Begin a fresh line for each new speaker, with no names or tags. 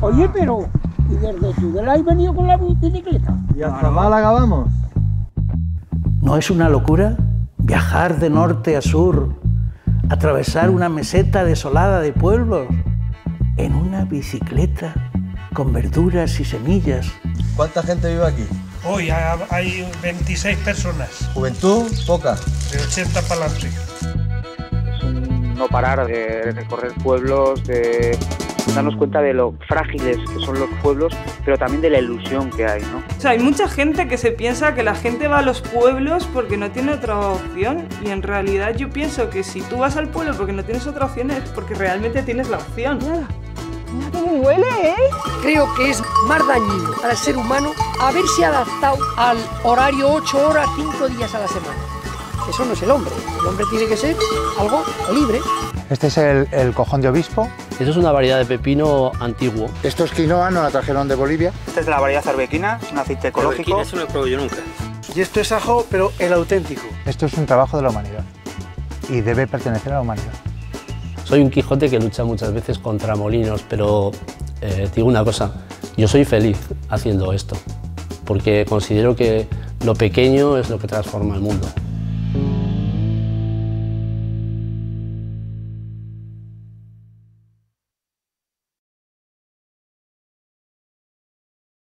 Oye, pero ¿y desde Tudela has venido con la bicicleta?
¿Y hasta Málaga vamos?
¿No es una locura viajar de norte a sur, atravesar una meseta desolada de pueblos en una bicicleta con verduras y semillas?
¿Cuánta gente vive aquí?
Hoy hay 26 personas,
¿Juventud? Poca.
de 80 para adelante.
No parar de recorrer pueblos, de darnos cuenta de lo frágiles que son los pueblos, pero también de la ilusión que hay, ¿no?
O sea, hay mucha gente que se piensa que la gente va a los pueblos porque no tiene otra opción, y en realidad yo pienso que si tú vas al pueblo porque no tienes otra opción es porque realmente tienes la opción.
Mira cómo huele, ¿eh?
Creo que es más dañino para el ser humano haberse adaptado al horario 8 horas, 5 días a la semana. Eso no es el hombre tiene que ser algo libre.
Este es el cojón de obispo.
Esto es una variedad de pepino antiguo.
Esto es quinoa, nos la trajeron de Bolivia.
Esta es de la variedad arbequina, es un aceite ecológico.
Eso no lo he probado yo nunca.
Y esto es ajo, pero el auténtico.
Esto es un trabajo de la humanidad y debe pertenecer a la humanidad.
Soy un Quijote que lucha muchas veces contra molinos, pero te digo una cosa, yo soy feliz haciendo esto, porque considero que lo pequeño es lo que transforma el mundo.